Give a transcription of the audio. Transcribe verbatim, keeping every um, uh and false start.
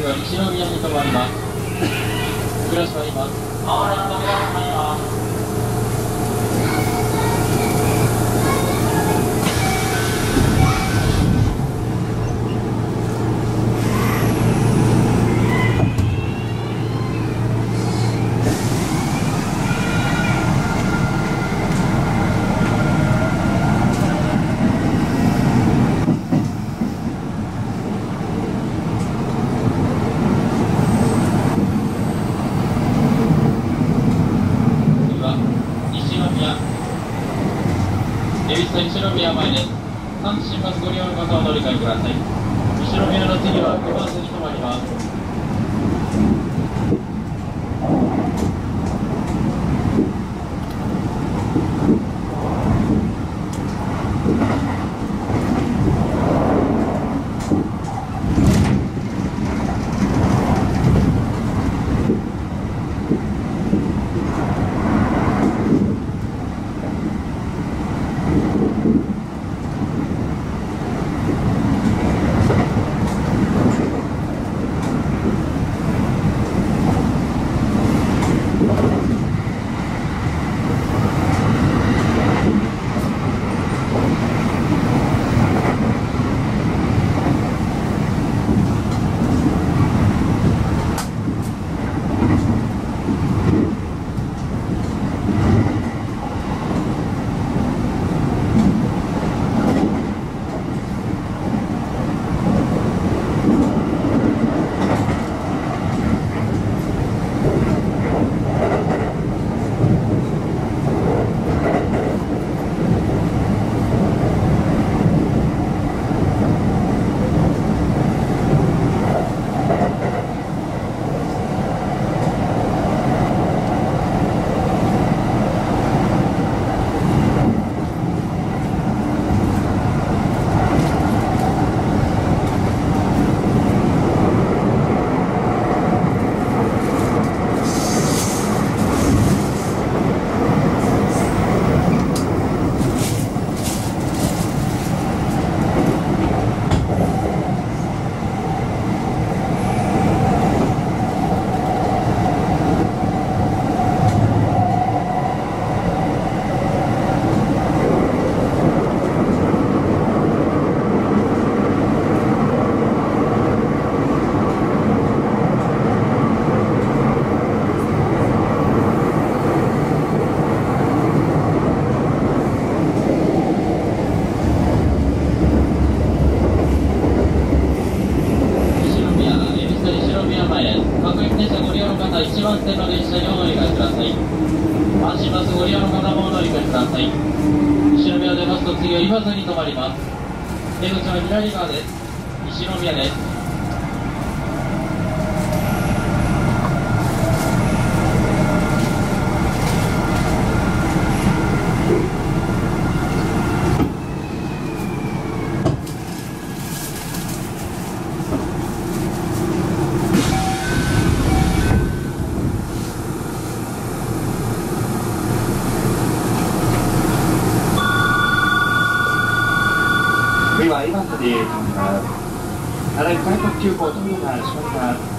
は西宮に停まります。クラスは今、まもなく扉が閉まります。恵比寿西宮前です。阪神バスご利用の方はお乗り換えください。西宮の次はごバスに停まります。いちばん線の電車にお乗り換えください。阪神バスご利用の方もお乗り換えください。西宮を出ますと次は岩津に停まります。出口は左側です。西宮です。 次は岩津で行きます。ただいま快速急行というのが閉まります。